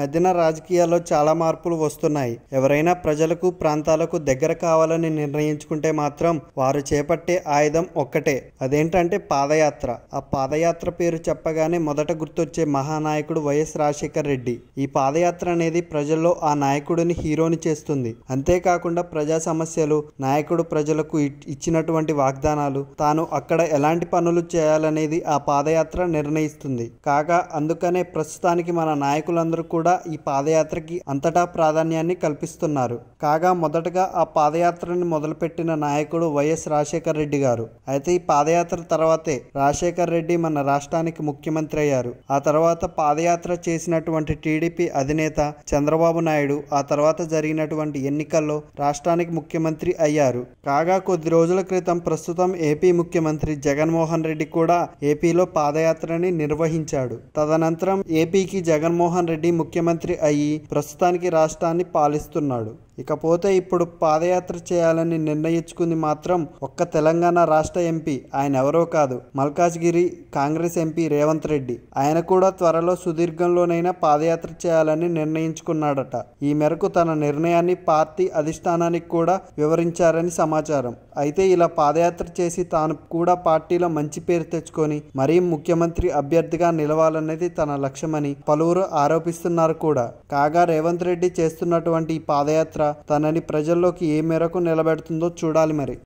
మధ్యన రాజకీయాల్లో చాలా మార్పులు వస్తున్నాయి. ఎవరైనా ప్రజలకు ప్రాంతాలకు దగ్గర కావాలని నిర్ణయించుకుంటే మాత్రం వారు చేపట్టే ఆయుధం ఒక్కటే, అదేంటంటే పాదయాత్ర. ఆ పాదయాత్ర పేరు చెప్పగానే మొదట గుర్తొచ్చే మహానాయకుడు వైఎస్ రాజశేఖర్ రెడ్డి. ఈ పాదయాత్ర అనేది ప్రజల్లో ఆ నాయకుడిని హీరోని చేస్తుంది. అంతేకాకుండా ప్రజా సమస్యలు, నాయకుడు ప్రజలకు ఇచ్చినటువంటి వాగ్దానాలు, తాను అక్కడ ఎలాంటి పనులు చేయాలనేది ఆ పాదయాత్ర నిర్ణయిస్తుంది. కాగా అందుకనే ప్రస్తుతానికి మన నాయకులందరూ కూడా ఈ పాదయాత్రకి అంతటా ప్రాధాన్యాన్ని కల్పిస్తున్నారు. కాగా మొదటగా ఆ పాదయాత్రని మొదలుపెట్టిన నాయకుడు వైఎస్ రాజశేఖర్ రెడ్డి గారు. అయితే ఈ పాదయాత్ర తర్వాతే రాజశేఖర్ రెడ్డి మన రాష్ట్రానికి ముఖ్యమంత్రి అయ్యారు. ఆ తర్వాత పాదయాత్ర చేసినటువంటి టీడీపీ అధినేత చంద్రబాబు నాయుడు ఆ తర్వాత జరిగినటువంటి ఎన్నికల్లో రాష్ట్రానికి ముఖ్యమంత్రి అయ్యారు. కాగా కొద్ది రోజుల క్రితం ప్రస్తుతం ఏపీ ముఖ్యమంత్రి జగన్మోహన్ రెడ్డి కూడా ఏపీలో పాదయాత్రని నిర్వహించాడు. తదనంతరం ఏపీకి జగన్మోహన్ రెడ్డి ముఖ్యమంత్రి అయ్యి ప్రస్తుతానికి రాష్ట్రాన్ని పాలిస్తున్నాడు. ఇకపోతే ఇప్పుడు పాదయాత్ర చేయాలని నిర్ణయించుకుంది మాత్రం ఒక్క తెలంగాణ రాష్ట్ర ఎంపీ, ఆయన ఎవరో కాదు, మల్కాజ్గిరి కాంగ్రెస్ ఎంపీ రేవంత్ రెడ్డి. ఆయన కూడా త్వరలో సుదీర్ఘంలోనైనా పాదయాత్ర చేయాలని నిర్ణయించుకున్నాడట. ఈ మేరకు తన నిర్ణయాన్ని పార్టీ అధిష్టానానికి కూడా వివరించారని సమాచారం. అయితే ఇలా పాదయాత్ర చేసి తాను కూడా పార్టీలో మంచి పేరు తెచ్చుకొని మరీ ముఖ్యమంత్రి అభ్యర్థిగా నిలవాలనేది తన లక్ష్యమని పలువురు ఆరోపిస్తున్నారు కూడా. కాగా రేవంత్ రెడ్డి చేస్తున్నటువంటి ఈ పాదయాత్ర తనని ప్రజల్లోకి ఏ మేరకు నిలబెడుతుందో చూడాలి మరి.